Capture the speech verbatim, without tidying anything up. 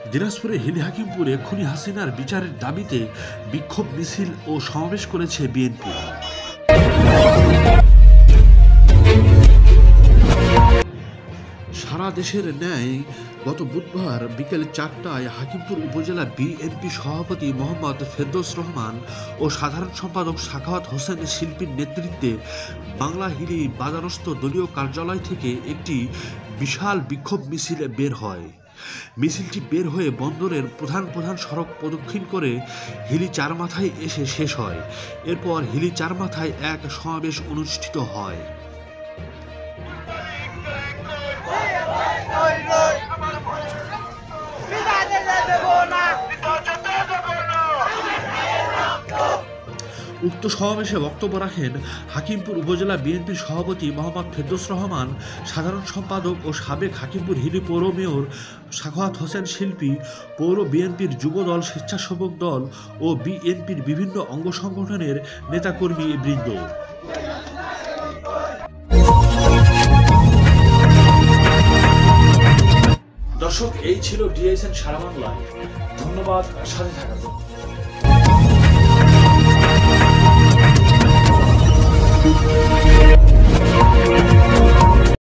দিনাজপুরের হিলি হাকিমপুরে খুনি হাসিনার বিচারের দাবিতে বিক্ষোভ মিছিল ও সমাবেশ করেছে বিএনপি। সারা দেশের ন্যায় গত বুধবার বিকেল চারটায় হাকিমপুর উপজেলা বিএনপি সভাপতি মোহাম্মদ ফেরদৌস রহমান ও সাধারণ সম্পাদক সাখাওয়াত হোসেন শিল্পীর নেতৃত্বে বাংলা হিলি বাজারস্থ দলীয় কার্যালয় থেকে একটি বিশাল বিক্ষোভ মিছিল বের হয়। মিছিলটি বের হয়ে বন্দরের প্রধান প্রধান সড়ক প্রদক্ষিণ করে হিলি চারমাথায় এসে শেষ হয়। এরপর হিলি চারমাথায় এক সমাবেশ অনুষ্ঠিত হয়। উক্ত সমাবেশে বক্তব্য রাখেন হাকিমপুর উপজেলা বিএনপির সভাপতি মোহাম্মদ ফেরদৌস রহমান, সাধারণ সম্পাদক ও সাবেক হাকিমপুর হিলি পৌর মেয়র সাখাওয়াত হোসেন শিল্পী, পৌর বিএনপির যুবদল, স্বেচ্ছাসেবক দল ও বিএনপির বিভিন্ন অঙ্গ সংগঠনের নেতাকর্মী বৃন্দ। দর্শক, এই ছিল ডিএসএন সারা বাংলা। ধন্যবাদ সাথে থাকার জন্য।